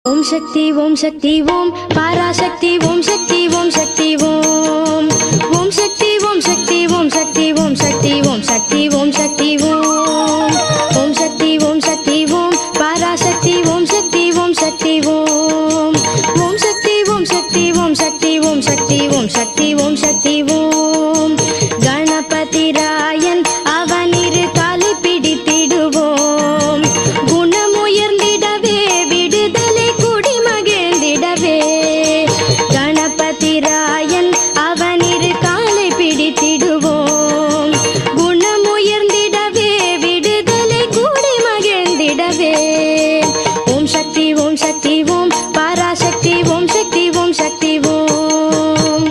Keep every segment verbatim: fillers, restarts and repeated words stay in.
ओम शक्ति ओम शक्ति ओम पराशक्ति ओम शक्ति ओम शक्ति ओम ओम शक्ति ओम शक्ति ओम शक्ति ओम शक्ति ओम शक्ति ओम शक्ति ओम ओम शक्ति ओम शक्ति ओम पराशक्ति ओम शक्ति ओम शक्ति ओम ओम शक्ति ओम शक्ति ओम शक्ति ओम शक्ति ओम शक्ति ओम शक्ति ओम गणपति रायन அவனிரு காலை பிடித்திடுவோம் குணமுயர்ந்திடவே விடுதலை குடி மகிழ்ந்திடவே கணபதி ராயன் அவனிரு காலை பிடித்திடுவோம் குணமுயர்ந்திடவே விடுதலை குடி மகிழ்ந்திடவே ஓம் சக்தி ஓம் சக்தி ஓம் பராசக்தி ஓம் சக்தி ஓம் சக்தி ஓம்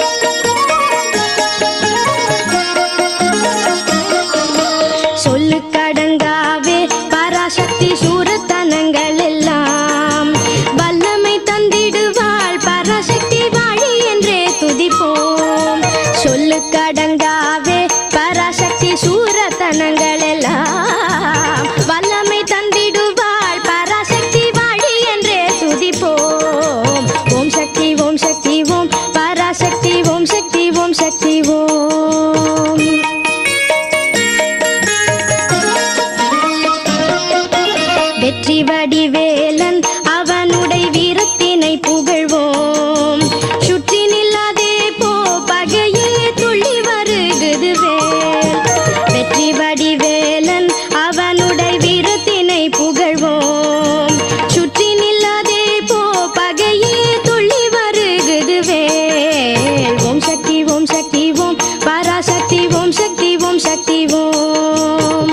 சொல்லுக்கடங்காவே பராசக்தி சூரத்தனங்கள் எல்லாம் வல்லமை தந்திடுவாள் பராசக்தி வாழி என்றே துதிப்போம் சொல்லுக்கடங்காவே பராசக்தி சூரத்தனங்கள் எல்லாம் வல்லமை தந்திடுவாள் பராசக்தி வாழி என்றே துதிப்போம் ஓம் சக்தி ஓம் சக்தி ஓம் பராசக்தி ஓம் சக்தி ஓம் சக்தி ஓம் வெற்றி வடிவேலன் அவனுடைய வீரத்தினை புகழ்வோம் சுற்றி நில்லாதே போ பகையே துள்ளி வருகுது வேல் வெற்றி வடிவேலன் அவனுடைய வீரத்தினை புகழ்வோம் சுற்றி நில்லாதே போ பகையே துள்ளி வருகுது வேல் ஓம் சக்தி ஓம் சக்தி ஓம் பராசக்தி ஓம் சக்தி ஓம் சக்தி ஓம்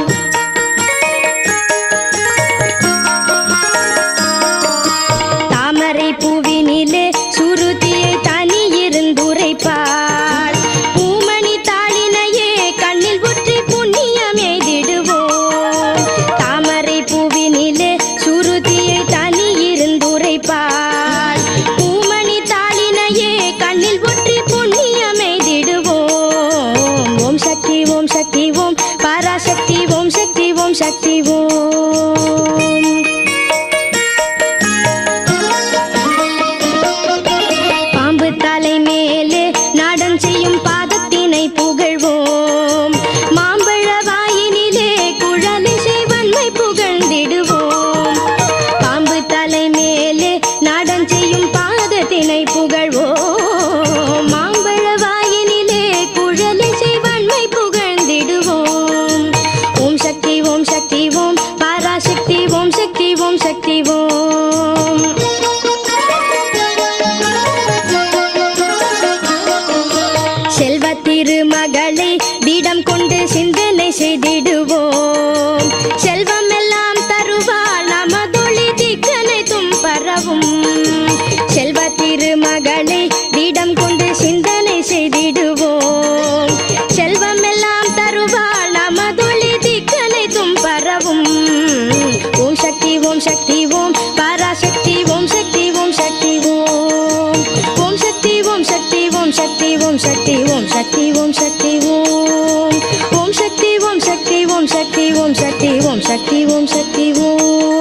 பூவினிலே சுருதியை தனி இருந்துரைப்பாள் பூமணி தாளினையே கண்ணில் ஒற்றி புண்ணியம் எய்திடுவோம் தாமரை பூவினிலே சுருதியை தனி இருந்துரைப்பாள் பூமணி தாளினையே கண்ணில் ஒற்றி புண்ணியம் எய்திடுவோம் ஓம் சக்தி ஓம் சக்தி ஓம் பராசக்தி ஓம் சக்தி ஓம் சக்தி ஓம் தலை மேலே நாடம் செய்யும் பாதத்தினை புகழ்வோம் மாம்பழ வாயினிலே குழலிசை வன்மை புகழ்ந்திடுவோம் பாம்பு தலை மேலே நாடம் செய்யும் பாதத்தினை புகழ்வோம் மாம்பழ வாயினிலே குழலிசை வன்மை புகழ்ந்திடுவோம் ஓம் சக்தி ஓம் சக்தி ஓம் பராசக்தி ஓம் சக்தி ஓம் சக்தி ஓம் செல்வ திருமகளை பீடம் கொண்டு சிந்தனை செய்திடுவோம் செல்வம் எல்லாம் தருவாள் நமதொளி திக்கனைத்தும் பரவும் செல்வ திருமகளை பீடம் கொண்டு சிந்தனை செய்திடுவோம் செல்வம் எல்லாம் தருவாள் நமதொளி திக்கனைத்தும் பரவும் ஓம் சக்தி ஓம் சக்தி ஓம் பராசக்தி ஓம் சக்தி ஓம் சக்தி ஓம் ஓம் சக்தி ஓம் சக்தி ஓம் சக்தி ஓம் சக்தி ஓம் சக்தி ஓம் சக்தி ஓம் ஓம் சக்தி ஓம் சக்தி ஓம் சக்தி ஓம் சக்தி ஓம் சக்தி ஓம் சக்தி ஓம்